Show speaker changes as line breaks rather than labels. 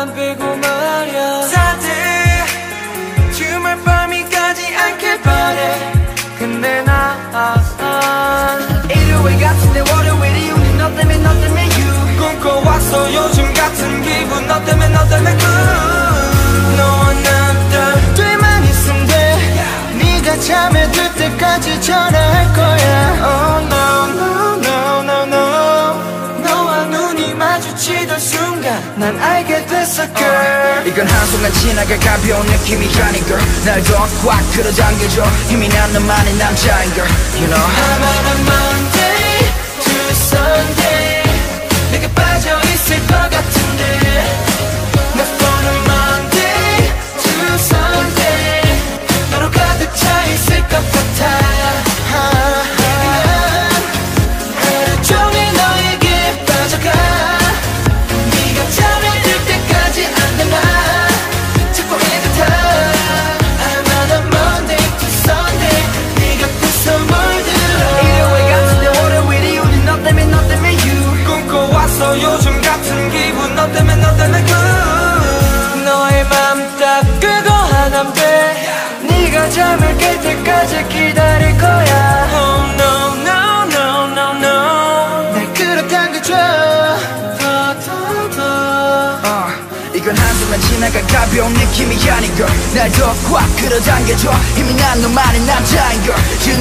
안 빼고 말야. 다들 주말 밤이까지 않길 바래. 근데 나 일요일 같은데 월요일이 우리 너 때문에 너 때문에 you 꿈꿔왔어 요즘 같은 기분 너 때문에 너 때문에 good. 너와 나 둘만 있으면 돼. 네가 잠에 들 때까지 전화할 거야. Oh no no no no no. 너와 눈이 마주치던 순간 난 알게 됐어 girl.
이건 한순간 지나갈 가벼운 느낌이 아닌 girl. 날 더 꽉 끌어당겨줘 힘이 난 너만의 남자인 girl. You know
I'm on a Monday to Sunday 내게 빠져있을 것 같은데 내 폰은 Monday to Sunday 너로 가득 차있을 것 같아. 하루 종일 너에게 빠져가. 네가 잠에 들 때까지 안 되나 자꾸 이 듯한 I'm on a Monday to Sunday 네 곁에서 물들어. 일요일 같은데 월요일이 우리 너 때문에 너 때문에 you 꿈꿔왔어 요즘 같은 기분 너 때문에 너 때문에 good. 너의 맘 딱 끄고 하나면 돼. 네가 잠을 깰 때까지 기다릴 거야. Oh no no no no no. 날 끌어당겨줘 더.
이건 한순간 지나갈 가벼운 느낌이 아닌 girl. 날 더 꽉 끌어당겨줘 힘이 난 너만의 남자인 girl. You